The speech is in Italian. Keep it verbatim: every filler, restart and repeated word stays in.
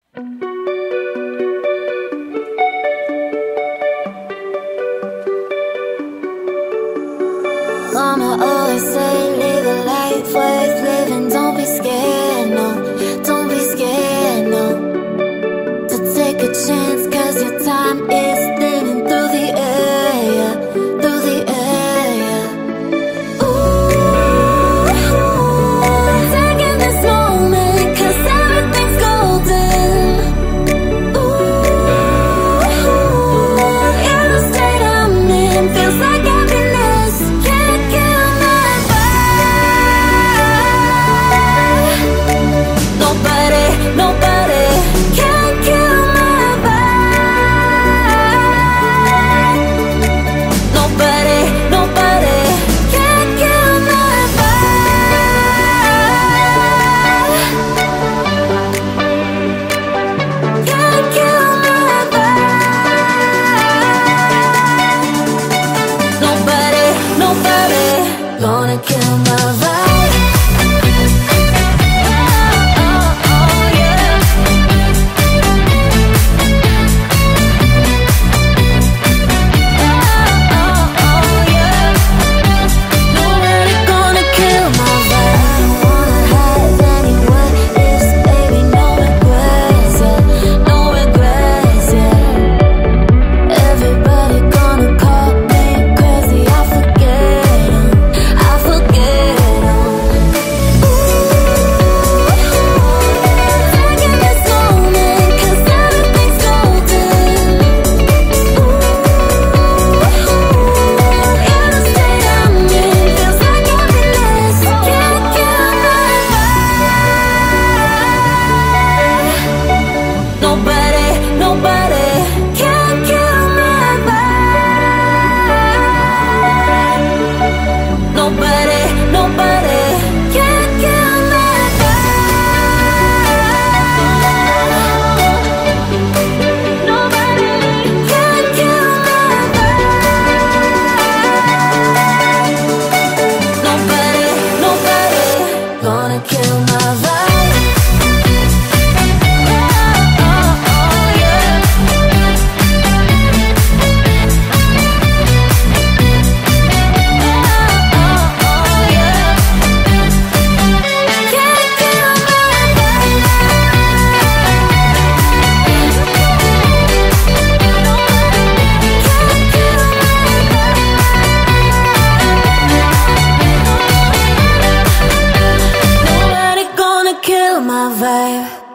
Mama always say, live a life worth living. Don't be scared, no, don't be scared, no, to take a chance, cause your time is thinning through the air, yeah, through the air, yeah. Ooh, taking this moment, cause everything's golden. Ooh, yeah, the state I'm in feels like happiness. Can't kill my vibe. Nobody, nobody can kill my vibe. Nobody, nobody can kill my vibe. Can't kill my vibe. Nobody, nobody gonna kill my vibe. Oh, oh, oh, yeah. Oh, oh, oh, yeah. Nobody gonna kill my vibe. I don't wanna hide anywhere. It's baby, no regrets, yeah. No regrets, yeah. Everybody gonna call me crazy. I forget 'em. I forget 'em. Ooh, taking this moment, cause everything's golden. Ooh, yeah, the state I'm in feels like happiness. Can't kill my vibe. Nobody, nobody can kill my vibe. Nobody, nobody can kill my vibe. Nobody can kill my vibe. Nobody, nobody gonna kill my vibe. Oh, oh, oh, yeah. Oh, oh, yeah. Can't kill my vibe. Can't kill my vibe. Nobody gonna kill my vibe.